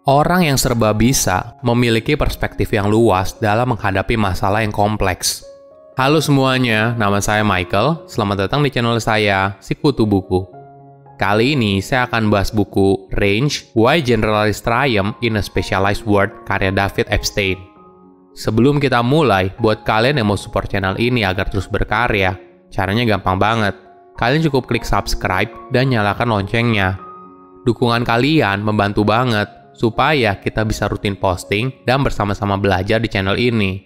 Orang yang serba bisa memiliki perspektif yang luas dalam menghadapi masalah yang kompleks. Halo semuanya, nama saya Michael. Selamat datang di channel saya, Sikutu Buku. Kali ini saya akan bahas buku Range, Why Generalists Triumph in a Specialized World karya David Epstein. Sebelum kita mulai, buat kalian yang mau support channel ini agar terus berkarya, caranya gampang banget. Kalian cukup klik subscribe dan nyalakan loncengnya. Dukungan kalian membantu banget supaya kita bisa rutin posting dan bersama-sama belajar di channel ini.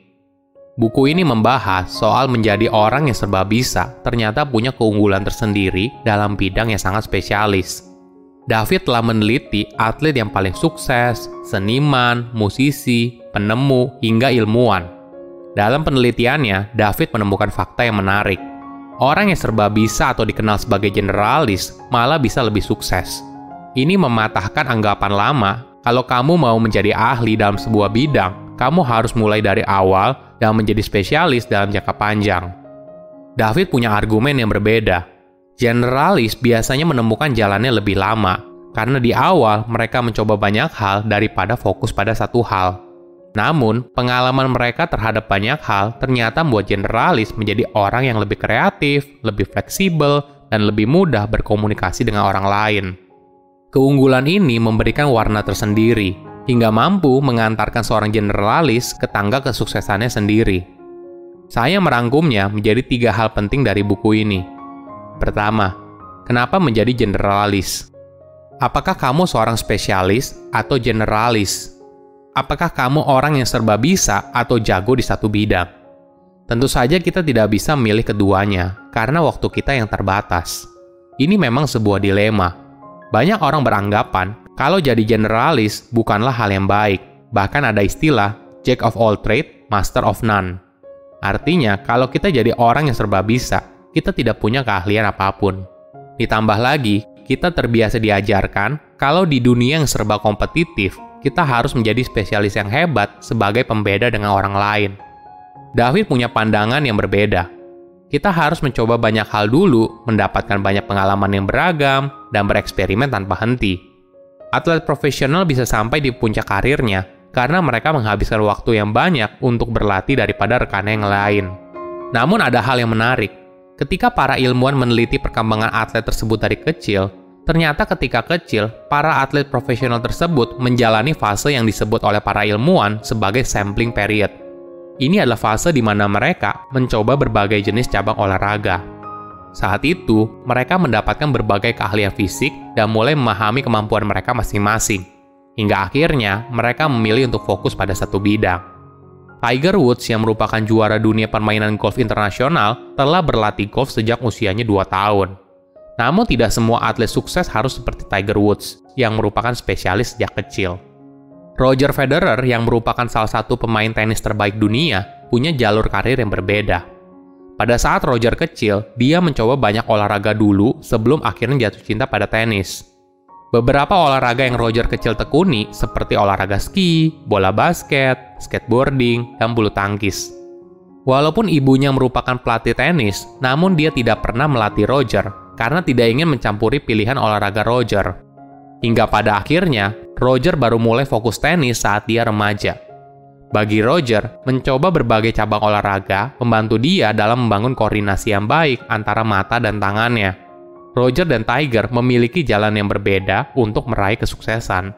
Buku ini membahas soal menjadi orang yang serba bisa ternyata punya keunggulan tersendiri dalam bidang yang sangat spesialis. David telah meneliti atlet yang paling sukses, seniman, musisi, penemu, hingga ilmuwan. Dalam penelitiannya, David menemukan fakta yang menarik. Orang yang serba bisa atau dikenal sebagai generalis malah bisa lebih sukses. Ini mematahkan anggapan lama kalau kamu mau menjadi ahli dalam sebuah bidang, kamu harus mulai dari awal dan menjadi spesialis dalam jangka panjang. David punya argumen yang berbeda. Generalis biasanya menemukan jalannya lebih lama, karena di awal mereka mencoba banyak hal daripada fokus pada satu hal. Namun, pengalaman mereka terhadap banyak hal ternyata membuat generalis menjadi orang yang lebih kreatif, lebih fleksibel, dan lebih mudah berkomunikasi dengan orang lain. Keunggulan ini memberikan warna tersendiri, hingga mampu mengantarkan seorang generalis ke tangga kesuksesannya sendiri. Saya merangkumnya menjadi 3 hal penting dari buku ini. Pertama, kenapa menjadi generalis? Apakah kamu seorang spesialis atau generalis? Apakah kamu orang yang serba bisa atau jago di satu bidang? Tentu saja kita tidak bisa memilih keduanya, karena waktu kita yang terbatas. Ini memang sebuah dilema. Banyak orang beranggapan kalau jadi generalis bukanlah hal yang baik. Bahkan ada istilah Jack of all trades, Master of none. Artinya, kalau kita jadi orang yang serba bisa, kita tidak punya keahlian apapun. Ditambah lagi, kita terbiasa diajarkan kalau di dunia yang serba kompetitif, kita harus menjadi spesialis yang hebat sebagai pembeda dengan orang lain. David punya pandangan yang berbeda. Kita harus mencoba banyak hal dulu, mendapatkan banyak pengalaman yang beragam, dan bereksperimen tanpa henti. Atlet profesional bisa sampai di puncak karirnya karena mereka menghabiskan waktu yang banyak untuk berlatih daripada rekannya yang lain. Namun ada hal yang menarik. Ketika para ilmuwan meneliti perkembangan atlet tersebut dari kecil, ternyata ketika kecil, para atlet profesional tersebut menjalani fase yang disebut oleh para ilmuwan sebagai sampling period. Ini adalah fase di mana mereka mencoba berbagai jenis cabang olahraga. Saat itu, mereka mendapatkan berbagai keahlian fisik dan mulai memahami kemampuan mereka masing-masing. Hingga akhirnya, mereka memilih untuk fokus pada satu bidang. Tiger Woods yang merupakan juara dunia permainan golf internasional telah berlatih golf sejak usianya 2 tahun. Namun tidak semua atlet sukses harus seperti Tiger Woods yang merupakan spesialis sejak kecil. Roger Federer yang merupakan salah satu pemain tenis terbaik dunia punya jalur karir yang berbeda. Pada saat Roger kecil, dia mencoba banyak olahraga dulu sebelum akhirnya jatuh cinta pada tenis. Beberapa olahraga yang Roger kecil tekuni seperti olahraga ski, bola basket, skateboarding, dan bulu tangkis. Walaupun ibunya merupakan pelatih tenis, namun dia tidak pernah melatih Roger karena tidak ingin mencampuri pilihan olahraga Roger. Hingga pada akhirnya, Roger baru mulai fokus tenis saat dia remaja. Bagi Roger, mencoba berbagai cabang olahraga membantu dia dalam membangun koordinasi yang baik antara mata dan tangannya. Roger dan Tiger memiliki jalan yang berbeda untuk meraih kesuksesan.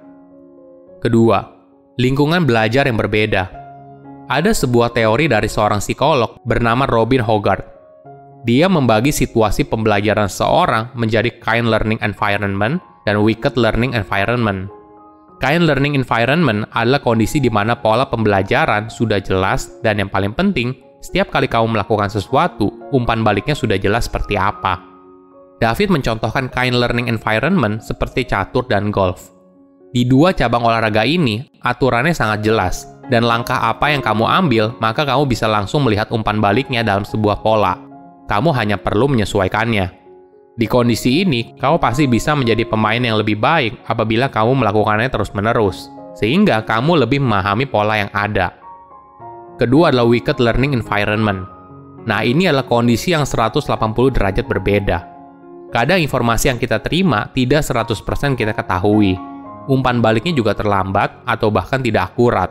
Kedua, lingkungan belajar yang berbeda. Ada sebuah teori dari seorang psikolog bernama Robin Hogarth. Dia membagi situasi pembelajaran seseorang menjadi kind learning environment dan wicked learning environment. Kind learning environment adalah kondisi di mana pola pembelajaran sudah jelas dan yang paling penting, setiap kali kamu melakukan sesuatu, umpan baliknya sudah jelas seperti apa. David mencontohkan kind learning environment seperti catur dan golf. Di 2 cabang olahraga ini, aturannya sangat jelas, dan langkah apa yang kamu ambil, maka kamu bisa langsung melihat umpan baliknya dalam sebuah pola. Kamu hanya perlu menyesuaikannya. Di kondisi ini, kamu pasti bisa menjadi pemain yang lebih baik apabila kamu melakukannya terus-menerus, sehingga kamu lebih memahami pola yang ada. Kedua adalah wicked learning environment. Nah, ini adalah kondisi yang 180 derajat berbeda. Kadang informasi yang kita terima tidak 100% kita ketahui. umpan baliknya juga terlambat atau bahkan tidak akurat.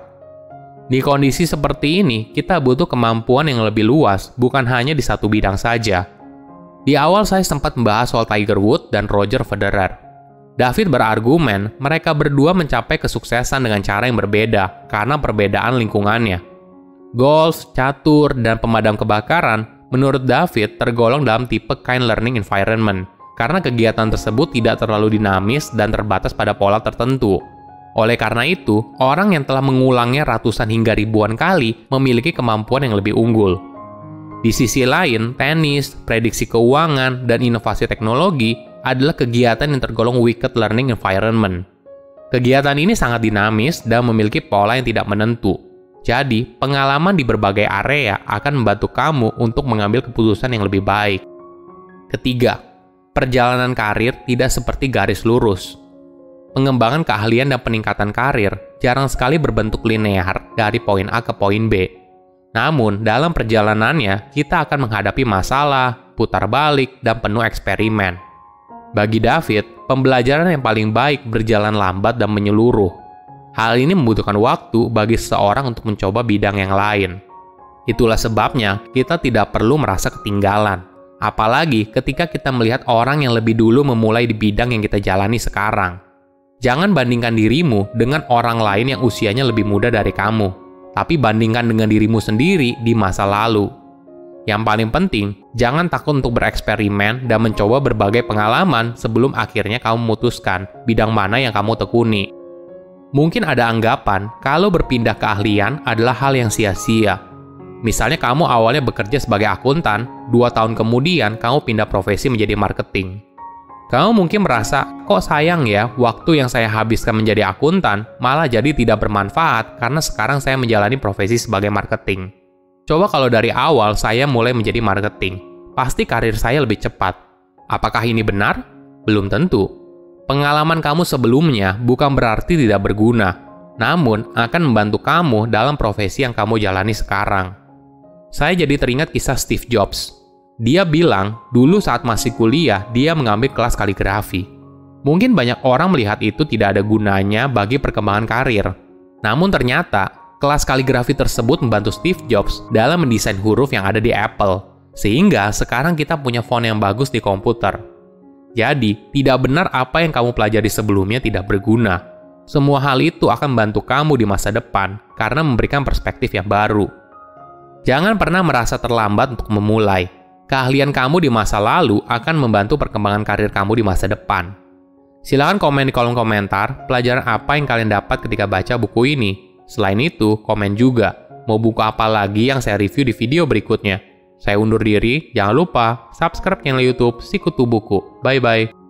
Di kondisi seperti ini, kita butuh kemampuan yang lebih luas, bukan hanya di satu bidang saja. Di awal saya sempat membahas soal Tiger Woods dan Roger Federer. David berargumen mereka berdua mencapai kesuksesan dengan cara yang berbeda karena perbedaan lingkungannya. Golf, catur, dan pemadam kebakaran menurut David tergolong dalam tipe kind learning environment karena kegiatan tersebut tidak terlalu dinamis dan terbatas pada pola tertentu. Oleh karena itu, orang yang telah mengulangnya ratusan hingga ribuan kali memiliki kemampuan yang lebih unggul. Di sisi lain, tenis, prediksi keuangan, dan inovasi teknologi adalah kegiatan yang tergolong wicked learning environment. Kegiatan ini sangat dinamis dan memiliki pola yang tidak menentu. Jadi, pengalaman di berbagai area akan membantu kamu untuk mengambil keputusan yang lebih baik. Ketiga, perjalanan karir tidak seperti garis lurus. Pengembangan keahlian dan peningkatan karir jarang sekali berbentuk linear dari poin A ke poin B. Namun, dalam perjalanannya, kita akan menghadapi masalah, putar balik, dan penuh eksperimen. Bagi David, pembelajaran yang paling baik berjalan lambat dan menyeluruh. Hal ini membutuhkan waktu bagi seseorang untuk mencoba bidang yang lain. Itulah sebabnya kita tidak perlu merasa ketinggalan. Apalagi ketika kita melihat orang yang lebih dulu memulai di bidang yang kita jalani sekarang. Jangan bandingkan dirimu dengan orang lain yang usianya lebih muda dari kamu, tapi bandingkan dengan dirimu sendiri di masa lalu. Yang paling penting, jangan takut untuk bereksperimen dan mencoba berbagai pengalaman sebelum akhirnya kamu memutuskan bidang mana yang kamu tekuni. Mungkin ada anggapan kalau berpindah keahlian adalah hal yang sia-sia. Misalnya kamu awalnya bekerja sebagai akuntan, 2 tahun kemudian kamu pindah profesi menjadi marketing. Kamu mungkin merasa, kok sayang ya waktu yang saya habiskan menjadi akuntan malah jadi tidak bermanfaat karena sekarang saya menjalani profesi sebagai marketing. Coba kalau dari awal saya mulai menjadi marketing, pasti karir saya lebih cepat. Apakah ini benar? Belum tentu. Pengalaman kamu sebelumnya bukan berarti tidak berguna, namun akan membantu kamu dalam profesi yang kamu jalani sekarang. Saya jadi teringat kisah Steve Jobs. Dia bilang, dulu saat masih kuliah, dia mengambil kelas kaligrafi. Mungkin banyak orang melihat itu tidak ada gunanya bagi perkembangan karir. Namun ternyata, kelas kaligrafi tersebut membantu Steve Jobs dalam mendesain huruf yang ada di Apple. Sehingga sekarang kita punya font yang bagus di komputer. Jadi, tidak benar apa yang kamu pelajari sebelumnya tidak berguna. Semua hal itu akan membantu kamu di masa depan karena memberikan perspektif yang baru. Jangan pernah merasa terlambat untuk memulai. Keahlian kamu di masa lalu akan membantu perkembangan karir kamu di masa depan. Silakan komen di kolom komentar pelajaran apa yang kalian dapat ketika baca buku ini. Selain itu, komen juga mau buku apa lagi yang saya review di video berikutnya. Saya undur diri, jangan lupa subscribe channel YouTube Sikutu Buku. Bye-bye.